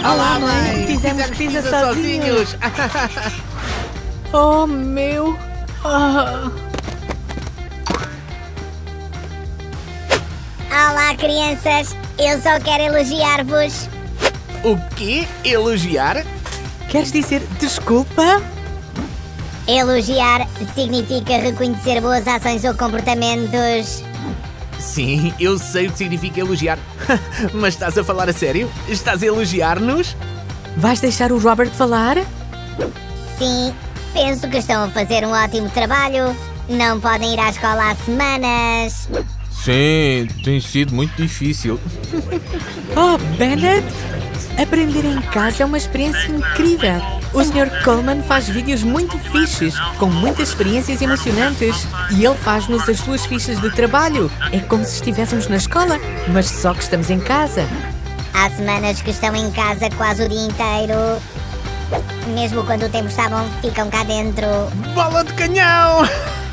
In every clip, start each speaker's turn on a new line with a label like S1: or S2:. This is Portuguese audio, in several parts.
S1: Olá, mãe! Fizemos pizza sozinhos!
S2: Oh, meu!
S3: Olá, crianças! Eu só quero elogiar-vos.
S1: O quê? Elogiar?
S2: Queres dizer desculpa?
S3: Elogiar significa reconhecer boas ações ou comportamentos.
S1: Sim, eu sei o que significa elogiar. Mas estás a falar a sério? Estás a elogiar-nos?
S2: Vais deixar o Robert falar?
S3: Sim, penso que estão a fazer um ótimo trabalho. Não podem ir à escola há semanas.
S1: Sim, tem sido muito difícil.
S2: Oh, Bennett! Aprender em casa é uma experiência incrível. O Sr. Coleman faz vídeos muito fixes, com muitas experiências emocionantes. E ele faz-nos as suas fichas de trabalho. É como se estivéssemos na escola, mas só que estamos em casa.
S3: Há semanas que estão em casa quase o dia inteiro. Mesmo quando o tempo está bom, ficam cá dentro.
S1: Bola de canhão!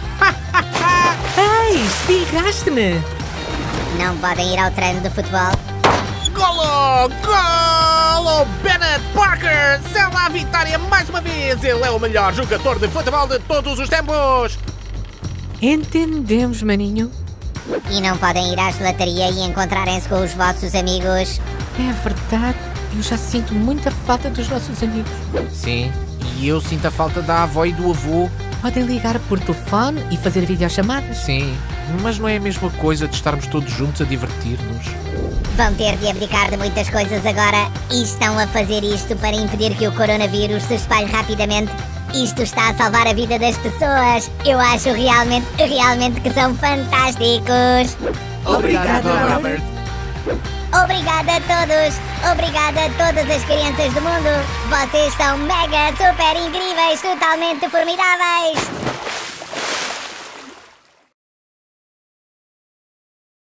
S2: Ei, espirraste-me!
S3: Não podem ir ao treino de futebol.
S1: Golo! Golo! Bennett Parker sela a vitória mais uma vez! Ele é o melhor jogador de futebol de todos os tempos!
S2: Entendemos, maninho.
S3: E não podem ir à gelataria e encontrarem-se com os vossos amigos.
S2: É verdade, eu já sinto muita falta dos nossos amigos.
S1: Sim, e eu sinto a falta da avó e do avô.
S2: Podem ligar por telefone e fazer videochamadas.
S1: Sim, mas não é a mesma coisa de estarmos todos juntos a divertir-nos.
S3: Vão ter de abdicar de muitas coisas agora e estão a fazer isto para impedir que o coronavírus se espalhe rapidamente. Isto está a salvar a vida das pessoas. Eu acho realmente que são fantásticos.
S1: Obrigado, Robert.
S3: Obrigada a todos. Obrigada a todas as crianças do mundo. Vocês são mega, super incríveis, totalmente formidáveis.